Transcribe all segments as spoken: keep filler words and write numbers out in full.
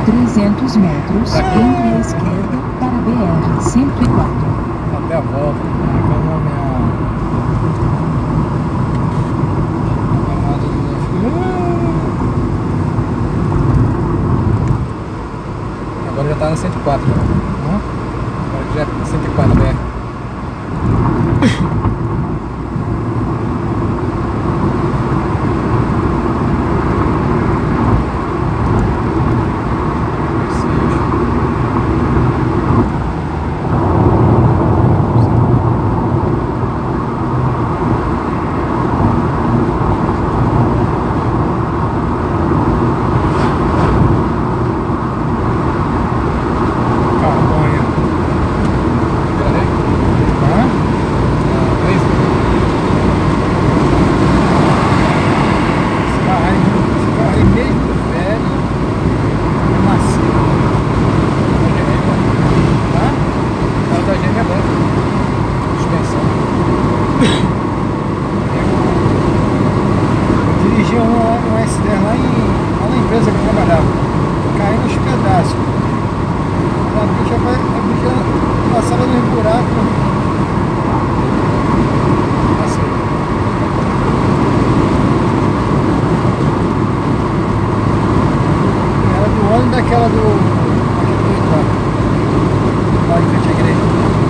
trezentos metros, entre a esquerda para a B R cento e quatro. Até a volta. Como a minha... Agora já tá na cento e quatro. Né? Agora já é cento e quatro B R. Passava no buraco. Assim. Era do ano daquela do... Daquele do Iguá. Lá em frente à igreja.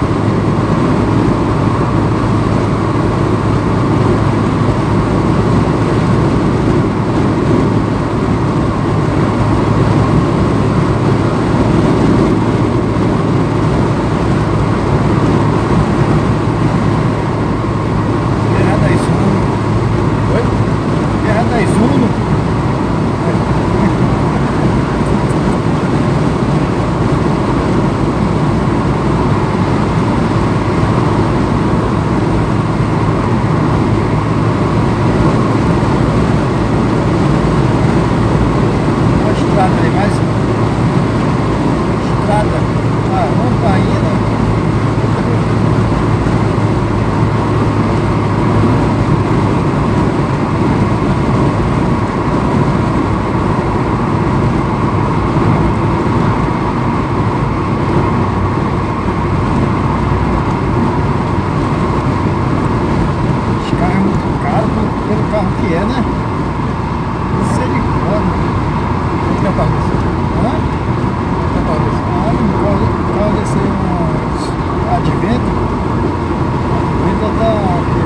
Que é, né? Misericórdia. Quanto que é o carro desse? Hã? Quanto que é o carro desse? Ah, um carro, carro desse aí, uns Advento. Advento tá aqui,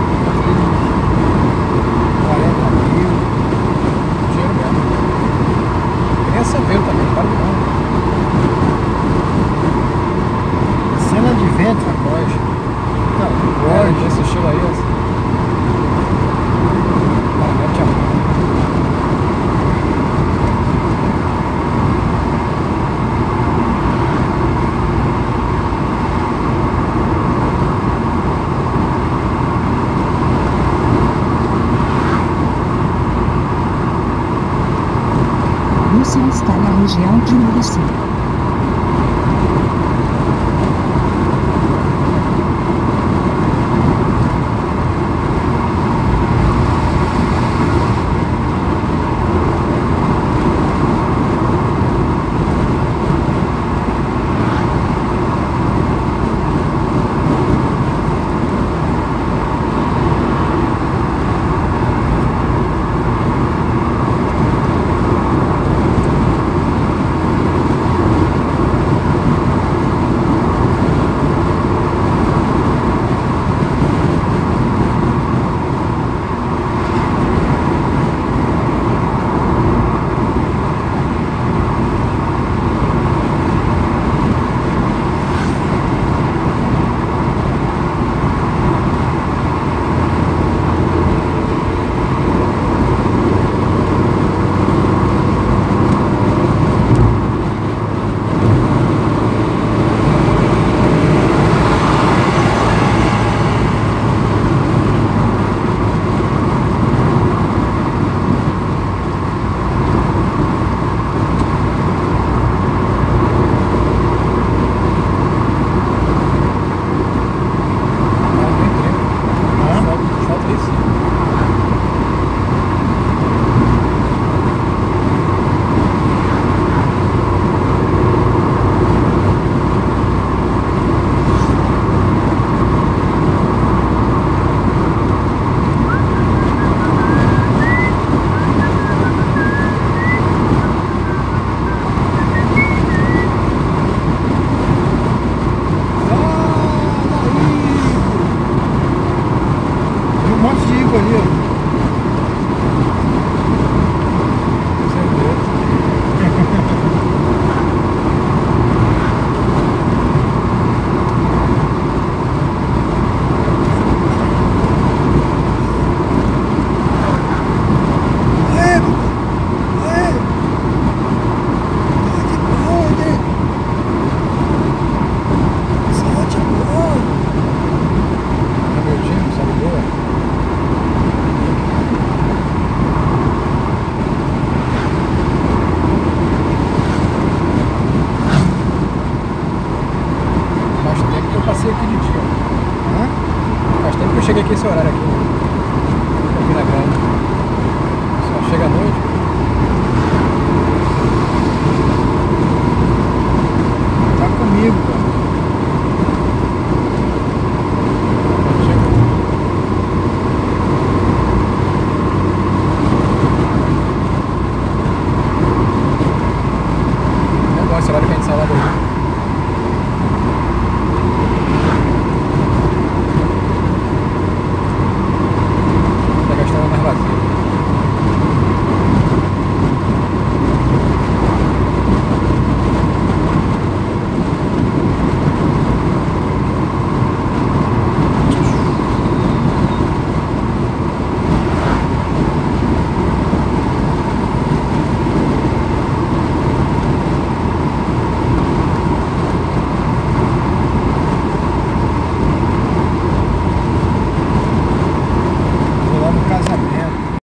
quarenta mil. Dinheiro mesmo. Pensa ver também, para de não. Cena Advento. Pode. Tá, Pode, pode. esse estilo aí, assim. Lúcia está na região de Murici.